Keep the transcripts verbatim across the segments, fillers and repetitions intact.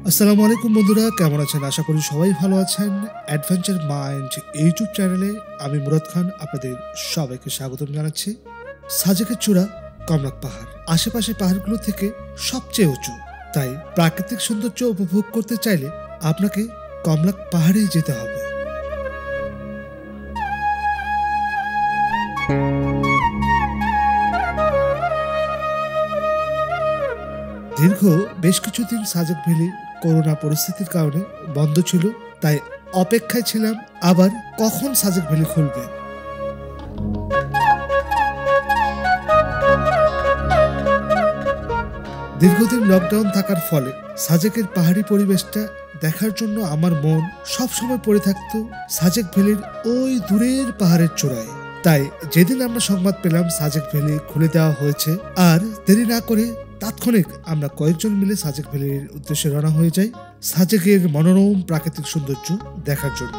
আসসালামু আলাইকুম বন্ধুরা, কেমন আছেন? আশা করি সবাই ভালো আছেন। অ্যাডভেঞ্চার মাইন্ড ইউটিউব চ্যানেলে আমি মুরাদ খান আপনাদের সবাইকে স্বাগতম জানাচ্ছি। সাজেকের চূড়া কমলাক পাহাড় আশেপাশে পাহাড়গুলো থেকে সবচেয়ে উঁচু, তাই প্রাকৃতিক সৌন্দর্য উপভোগ করতে চাইলে আপনাকে কমলাক পাহাড়েই যেতে হবে। দীর্ঘ বেশ কিছুদিন সাজেক ভ্যালি করোনা পরিস্থিতির কারণে বন্ধ ছিল, তাই অপেক্ষায় ছিলাম আবার কখন সাজেক ভ্যালি খুলবে। দীর্ঘদিন লকডাউন থাকার ফলে সাজেকের পাহাড়ি পরিবেশটা দেখার জন্য আমার মন সবসময় পড়ে থাকতো সাজেক ভ্যালির ওই দূরের পাহাড়ের চূড়ায়। তাই যেদিন আমরা সংবাদ পেলাম সাজেক ভ্যালি খুলে দেওয়া হয়েছে, আর দেরি না করে তাৎক্ষণিক আমরা কয়েকজন মিলে সাজেক ভ্যালির উদ্দেশ্যে রওনা হয়ে যাই সাজেকের মনোরম প্রাকৃতিক সৌন্দর্য দেখার জন্য।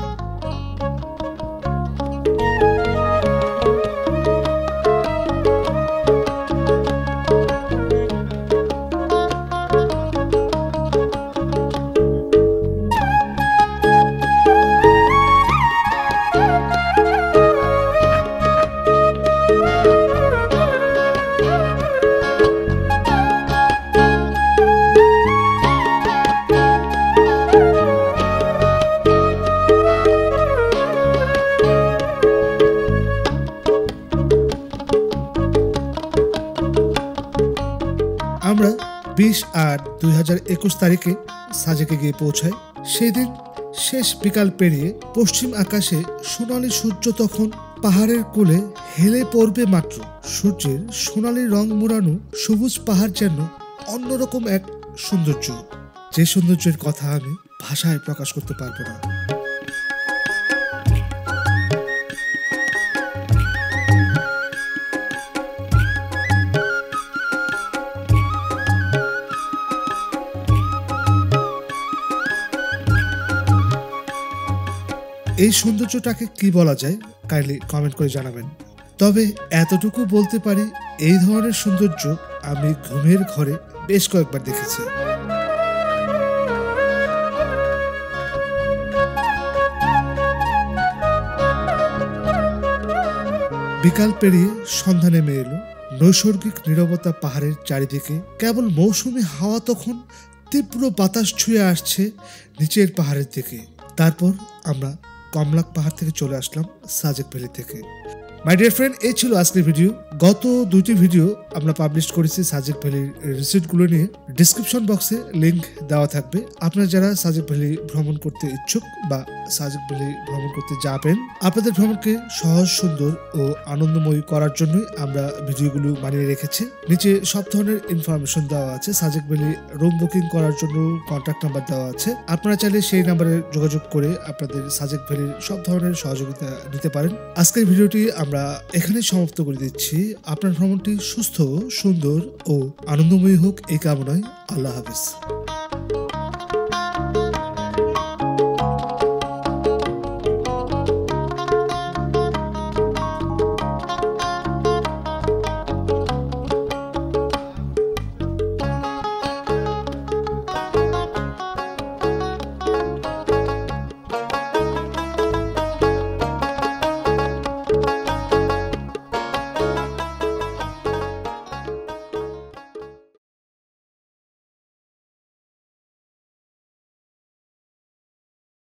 আমরা বিশ আট দুই হাজার একুশ তারিখে সাজেকে গিয়ে পৌঁছাই। সেই দিন শেষ বিকাল পেরিয়ে পশ্চিম আকাশে সোনালী সূর্য তখন পাহাড়ের কোলে হেলে পড়বে মাত্র। সূর্যের সোনালী রং মোড়ানো সবুজ পাহাড় যেন অন্যরকম এক সৌন্দর্য, যে সৌন্দর্যের কথা আমি ভাষায় প্রকাশ করতে পারবো না। এই সৌন্দর্যটাকে কি বলা যায়, কাইন্ডলি কমেন্ট করে জানাবেন। তবে এতটুকু বলতে পারি, এই ধরনের সৌন্দর্য আমি ঘুমের ঘরে বেশ কয়েকবার দেখেছি। বিকাল পেরিয়ে সন্ধ্যা নেমে এলো। নৈসর্গিক নীরবতা পাহাড়ের চারিদিকে, কেবল মৌসুমী হাওয়া তখন তীব্র বাতাস ছুঁয়ে আসছে নিচের পাহাড়ের দিকে। তারপর আমরা কমলাক পাহাড় থেকে চলে আসলাম সাজেক ভ্যালি থেকে। মাই ডিয়ার ফ্রেন্ড, এই ছিল আজকের ভিডিও। গত দুইটি ভিডিও আমরা পাবলিশ করেছি সাজেক ভ্যালির রিসিপ্টগুলো নিয়ে। ডিসক্রিপশন বক্সে লিঙ্ক দেওয়া থাকবে। আপনারা যারা সাজেক ভ্যালি ভ্রমণ করতে ইচ্ছুক বা সাজেক ভ্যালি ভ্রমণ করতে যাবেন, আপনাদের ভ্রমণকে সহজ, সুন্দর ও আনন্দময়ী করার জন্যই আমরা ভিডিওগুলো বানিয়ে রেখেছি। নিচে সব ধরনের ইনফরমেশন দেওয়া আছে। সাজেক ভ্যালি রুম বুকিং করার জন্য কন্ট্যাক্ট নাম্বার দেওয়া আছে। আপনারা চাইলে সেই নাম্বারে যোগাযোগ করে আপনাদের সাজেক ভ্যালির সব ধরনের সহযোগিতা নিতে পারেন। আজকের ভিডিওটি আমরা এখানে সমাপ্ত করে দিচ্ছি। আপনার ভ্রমণটি সুস্থ, সুন্দর ও আনন্দময়ী হোক এই কামনায়। আল্লাহ হাফেজ।